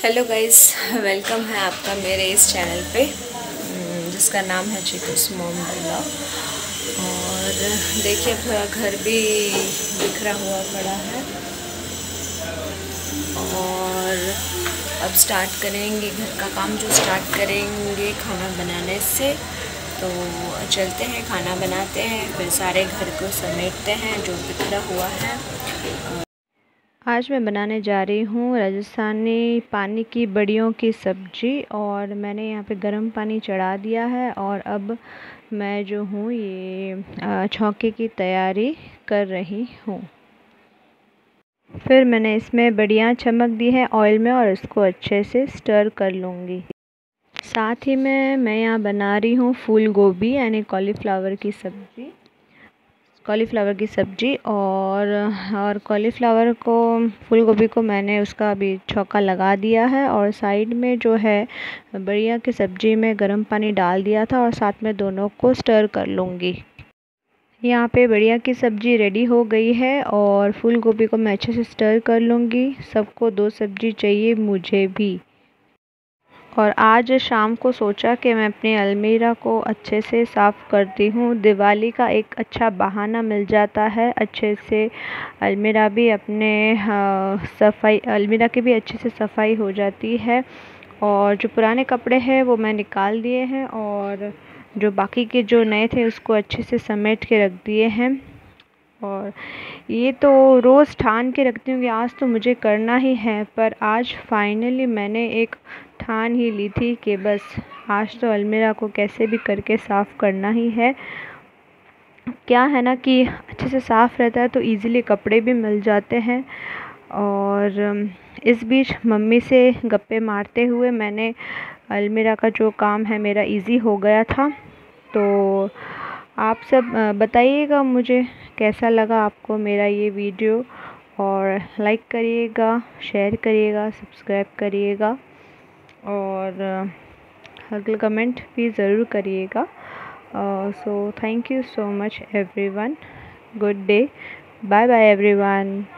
Hello guys, welcome है आपका मेरे इस चैनल पे जिसका नाम है चीतूस मॉम व्लॉग। और देखिए थोड़ा घर भी बिखरा हुआ पड़ा है और अब स्टार्ट करेंगे घर का काम। जो स्टार्ट करेंगे खाना बनाने से, तो चलते हैं खाना बनाते हैं, फिर सारे घर को समेटते हैं जो बिखरा हुआ है। आज मैं बनाने जा रही हूँ राजस्थानी पानी की बड़ियों की सब्ज़ी। और मैंने यहाँ पे गर्म पानी चढ़ा दिया है और अब मैं जो हूँ ये छौंके की तैयारी कर रही हूँ। फिर मैंने इसमें बड़ियाँ चमक दी है ऑयल में और इसको अच्छे से स्टर कर लूँगी। साथ ही में मैं यहाँ बना रही हूँ फूल गोभी यानी कॉलीफ्लावर की सब्ज़ी। और कॉलीफ्लावर को, फूल गोभी को मैंने उसका अभी छौंका लगा दिया है। और साइड में जो है बढ़िया की सब्ज़ी में गर्म पानी डाल दिया था और साथ में दोनों को स्टर कर लूँगी। यहाँ पे बढ़िया की सब्ज़ी रेडी हो गई है और फूल गोभी को मैं अच्छे से स्टर कर लूँगी। सबको 2 सब्ज़ी चाहिए, मुझे भी। और आज शाम को सोचा कि मैं अपनी अलमीरा को अच्छे से साफ़ करती हूँ। दिवाली का एक अच्छा बहाना मिल जाता है, अच्छे से अलमीरा भी अपने अलमीरा की भी अच्छे से सफाई हो जाती है। और जो पुराने कपड़े हैं वो मैं निकाल दिए हैं और जो बाकी के जो नए थे उसको अच्छे से समेट के रख दिए हैं। और ये तो रोज़ ठान के रखती हूँ कि आज तो मुझे करना ही है, पर आज फाइनली मैंने एक ठान ही ली थी कि बस आज तो अलमीरा को कैसे भी करके साफ़ करना ही है। क्या है ना कि अच्छे से साफ़ रहता है तो इजीली कपड़े भी मिल जाते हैं। और इस बीच मम्मी से गप्पे मारते हुए मैंने अलमीरा का जो काम है मेरा इजी हो गया था। तो आप सब बताइएगा मुझे कैसा लगा आपको मेरा ये वीडियो, और लाइक करिएगा, शेयर करिएगा, सब्सक्राइब करिएगा और अगला कमेंट भी ज़रूर करिएगा। So thank you so much everyone. Good day, bye bye everyone.